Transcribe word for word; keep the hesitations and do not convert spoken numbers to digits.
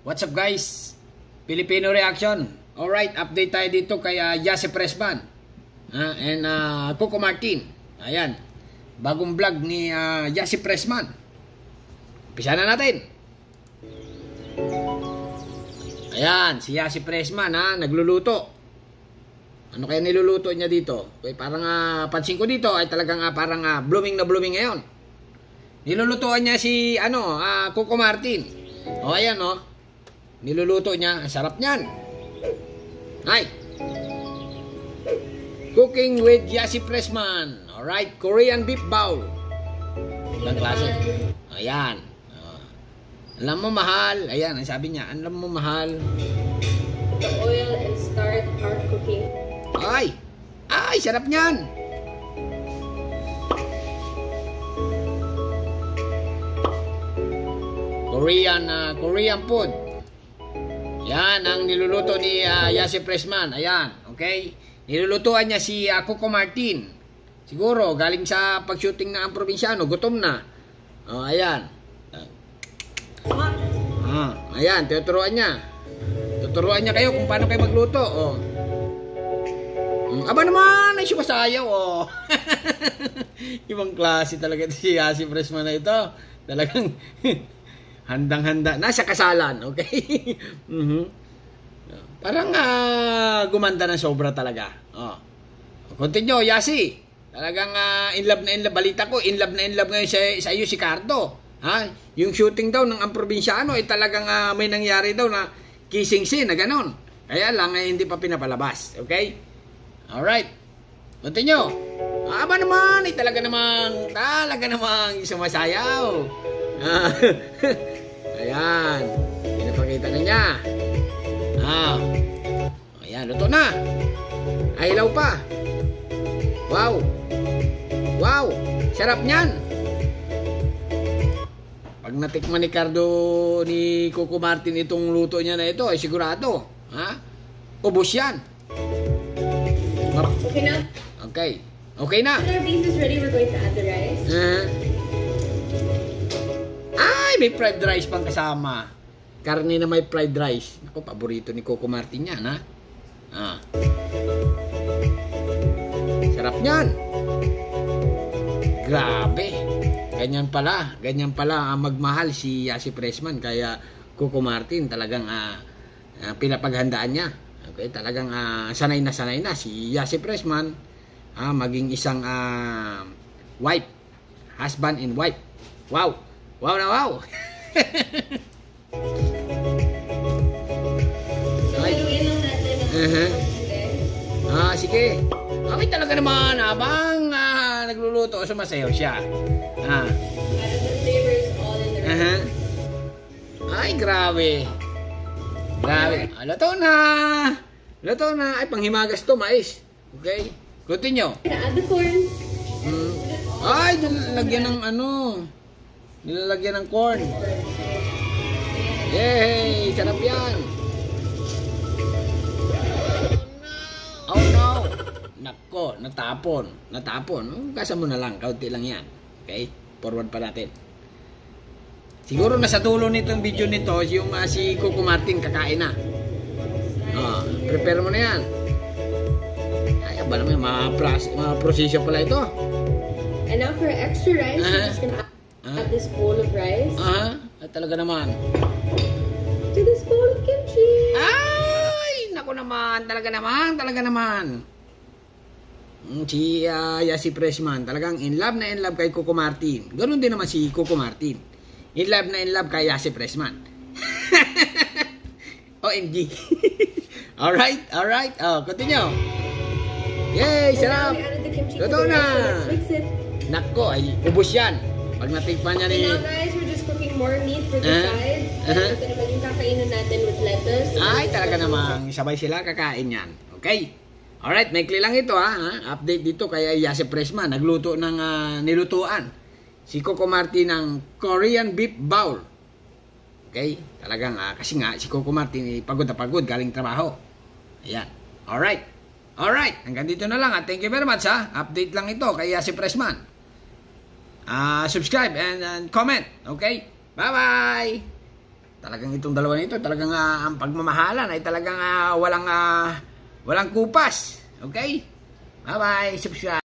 What's up guys? Filipino Reaction. Alright, update tayo dito kay uh, Yasi Pressman uh, and uh, Coco Martin. Ayan, bagong vlog ni uh, Yasi Pressman. Umpisa na natin. Ayan, si Yasi Pressman ha, nagluluto. Ano kaya niluluto niya dito? Okay, parang uh, pansin ko dito ay talagang uh, parang uh, blooming na blooming ngayon. Nilulutuan niya si ano, uh, Coco Martin. O ayan o, oh. Niluluto niya, ang sarap niyan. Ay, cooking with Yasi Pressman. Alright, Korean beef bowl. Ibang klase. Ayan. Uh, alam mo mahal. Ayan, ang sabi niya, alam mo mahal. The oil and start our cooking. Ay, ay, sarap niyan. Korean, uh, Korean food. Yan ang niluluto ni uh, Yasi Pressman. Ayan, okay? Nilulutuan niya si uh, Coco Martin. Siguro, galing sa pag-shooting na ang probinsyano, gutom na. Oh, ayan. Ah, ayan, tuturuan niya. Tuturuan niya kayo kung paano kayo magluto. Oh. Aba naman, ay sumasayaw. Oh. Ibang klase talaga si Yasi Pressman na ito. Talagang handang-handa. Nasa kasalan, okay? mm-hmm. Parang uh, gumanda ng sobra talaga. Oh. Continue, Yasi. Talagang uh, in love na in love. Balita ko, in love na in love ngayon sa, sa iyo si Cardo. Ha? Yung shooting daw ng ang probinsyano ay talagang uh, may nangyari daw na kissing scene na ganon. Kaya lang ay hindi pa pinapalabas. Okay? Alright. Continue. Aba naman, ay talaga namang, talaga namang sumasayaw. Ayan. Pinapakita na niya. Ah. Ayan, luto na. Ay, ilaw pa. Wow. Wow. Sarap niyan. Pag natikman ni Cardo ni Coco Martin itong luto niya na ito, ay sigurado. Ha? Ubus yan. Okay na? Okay. Okay na. When our beef is ready, we're going to add the rice. Uh, ay, may fried rice pang kasama. Karne na may fried rice. Ako, paborito ni Coco Martin yan, ha? Ah. Sarap niyan. Grabe. Ganyan pala. Ganyan pala uh, magmahal si Yasi Pressman. Kaya Coco Martin talagang uh, uh, pinapaghandaan niya. Okay, talagang uh, sanay na sanay na si Yasi Pressman uh, maging isang uh, wife. Husband and wife. Wow. Wow na wow. Haluin lang natin ang Uh-huh. okay. Ah, sige. Okay talaga naman, habang ah, nagluluto, sumasayaw siya. Ah. The flavor is all in the rice. Uh-huh. Ay, grabe. Grabe. Ah, luto na. Luto na. Ay, panghimagas to, mais. Okay? Continue. We're gonna add the corn. Hmm. Ay, nilalagyan ng ano. Nilalagyan ng corn. Yay! Sarap yan. Oh no! Nako, natapon. Natapon. Gasa mo na lang. Kaunti lang yan. Okay? Forward pa natin. Siguro nasa dulo nitong video nito, yung uh, si Coco Martin kakain na. Oh, prepare mo na yan. Ay, ba naman, mga, mga prosesyo pala ito. And now for extra rice, Uh-huh. we're just gonna add Uh-huh. this bowl of rice Ah, uh, talaga naman. to this bowl of kimchi. Ay, naku naman, talaga naman, talaga naman. Mm, Si uh, Yasi Pressman, talagang in love na in love kay Coco Martin. Ganun din naman si Coco Martin. In love na in love kay Yasi Pressman. O M G. Alright, alright. Oh, continue. Yay, And now sarap. we added the kimchi to Luto the na. rice, so let's mix it. Nako, ay ubos yan. Pag natikpan niya ni... And now guys, we're just cooking more meat for the Uh-huh. sides. Uh-huh. And ito naman yung kakainin natin with lettuce. Ay, talaga namang sabay sila kakain yan. Okay? Alright, maikli lang ito ha. ha? Update dito kay Yasi Pressman. Nagluto ng uh, nilutuan. Si Coco Martin ng Korean beef bowl. Okay? Talagang, uh, kasi nga, si Coco Martin eh, pagod na pagod, galing trabaho. Ayan. Alright. Alright. Hanggang dito na lang. At thank you very much ha. Update lang ito kay Yasi Pressman. Uh, subscribe and, and comment. Okay? Bye-bye! Talagang itong dalawa nito, talagang uh, ang pagmamahalan ay talagang uh, walang uh, walang kupas. Okay? Bye-bye. Subscribe.